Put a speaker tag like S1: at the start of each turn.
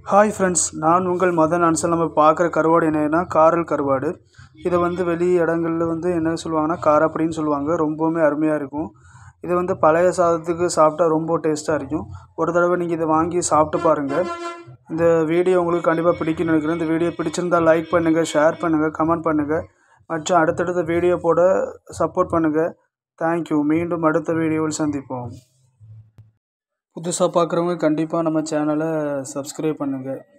S1: Hi friends, நான் உங்கள் மதன் அன்சல். நம்ம பார்க்குற கருவாடு என்னன்னா காரல் கருவாடு. இதை வெளி இடங்களில் என்ன சொல்லுவாங்கன்னா காரப்படின்னு சொல்லுவாங்க. ரொம்பவுமே அருமையாக இருக்கும். இது பழைய சாதத்துக்கு சாப்பிட்டா ரொம்ப டேஸ்ட்டாக இருக்கும். ஒரு தடவை நீங்கள் இதை வாங்கி சாப்பிட்டு பாருங்கள். இந்த வீடியோ உங்களுக்கு கண்டிப்பாக பிடிக்கும்னு நினைக்கிறேன். இந்த வீடியோ பிடிச்சிருந்தால் லைக் பண்ணுங்கள், ஷேர் பண்ணுங்கள், கமெண்ட் பண்ணுங்கள் மற்றும் அடுத்தடுத்த வீடியோ போட சப்போர்ட் பண்ணுங்கள். தேங்க்யூ. மீண்டும் அடுத்த வீடியோவில் சந்திப்போம். புதுசாக பார்க்குறவங்க கண்டிப்பாக நம்ம சேனலை சப்ஸ்கிரைப் பண்ணுங்கள்.